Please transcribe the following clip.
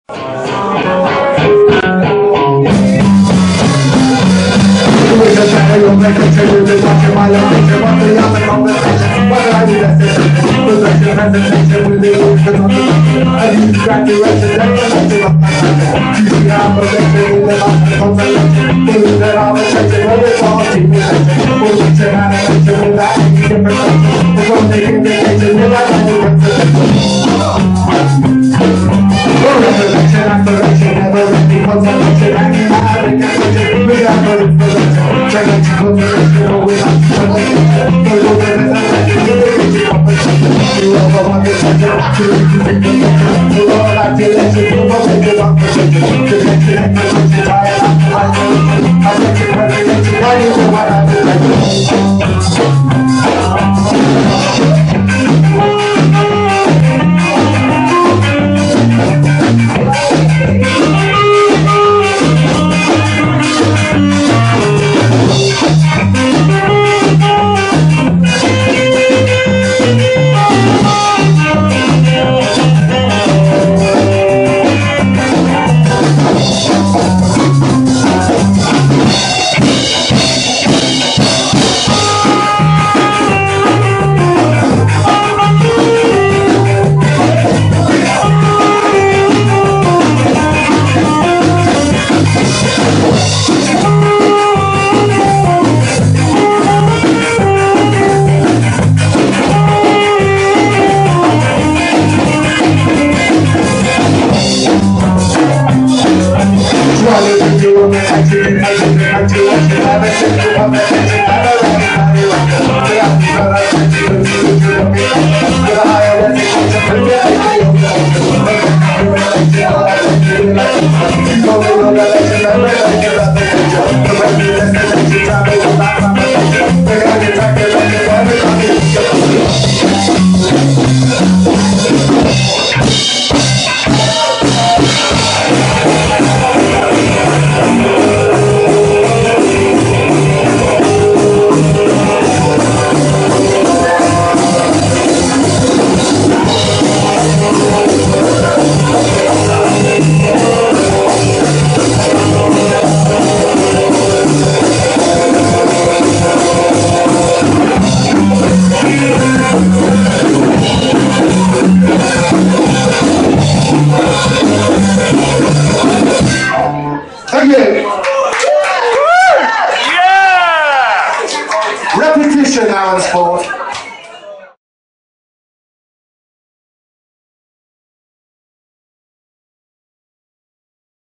You'll make a change in watching my location. What's the other conversation? What did I do yesterday? Possession, hesitation, with the illusion of the I use graduation, then I give up my time. You see how I'm living in the life of consolation. Believe that I'm a changing, all it's all people changing. Bullshit animation without any difference. The world taking vacation, without any representation. Resurrection, aspiration, never ending consolation. Hanging out, having a vision, without no inspiration. Repetition now is for